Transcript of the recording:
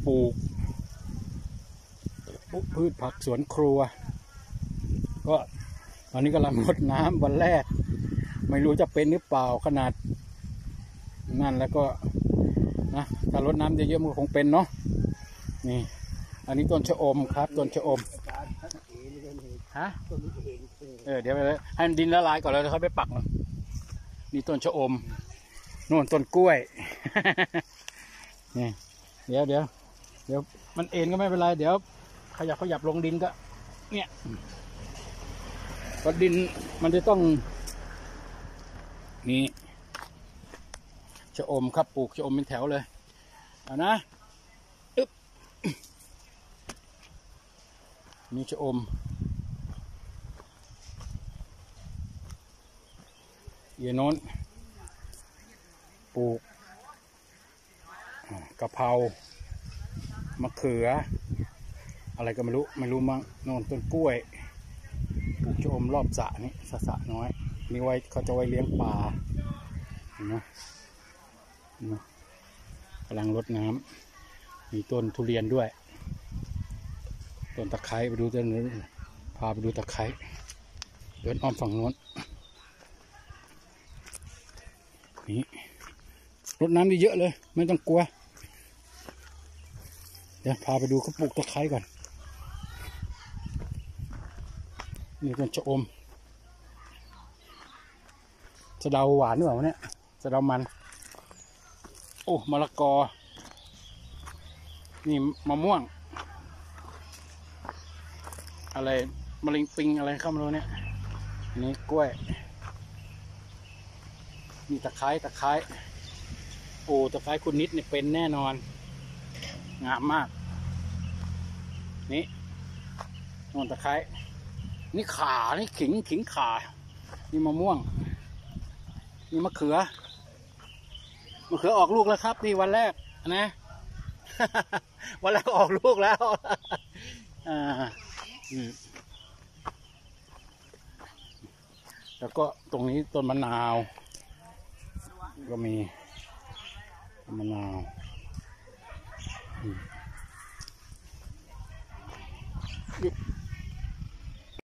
ปลูกพืชผักสวนครัวก็ตอนนี้กำลังรดน้ำวันแรกไม่รู้จะเป็นหรือเปล่าขนาดนั่นแล้วก็นะถ้ารดน้ำเยอะๆมันคงเป็นเนาะนี่อันนี้ต้นชะอมครับต้นชะอมฮะเดี๋ยวให้มันดินละลายก่อนแล้วค่อยไปปักนี่ต้นชะอมโน่นต้นกล้วยนี่เดี๋ยวมันเอ็นก็ไม่เป็นไรเดี๋ยวขยับลงดินก็เนี่ยก็ดินมันจะต้องนี่ชะอมครับปลูกชะอมเป็นแถวเลยเอานะอึ๊บมีชะอมเยโน้นปลูกกะเพรามะเขืออะไรก็ไม่รู้มั้งโน่นต้นกล้วยปลูกชะอมรอบสระนี่สระน้อยมีไว้เขาจะไว้เลี้ยงปลานะกำลังรดน้ำมีต้นทุเรียนด้วยต้นตะไคร้ไปดูต้นนี้พาไปดูตะไคร้เดินอ้อมฝั่งโน้นนี่รดน้ำเยอะเลยไม่ต้องกลัวเดี๋ยวพาไปดูเขาปลูกตะไคร้ก่อนนี่ต้นชะอมสะเดาหวานหรือเปล่าเนี่ยสะเดามันโอ้มะละกอนี่มะม่วงอะไรมะลิงปิงอะไรเข้ามาแล้วเนี่ยนี่กล้วยมีตะไคร้โอ้ตะไคร้คุณนิดเนี่ยเป็นแน่นอนงามมากนี่นนตะไคร้นี่ขานี่ขิงขานี่มะม่วงนี่มะเขือออกลูกแล้วครับนี่วันแรกนะ วันแรกออกลูกแล้วแล้วก็ตรงนี้ต้นมะนาวก็มีมะนาว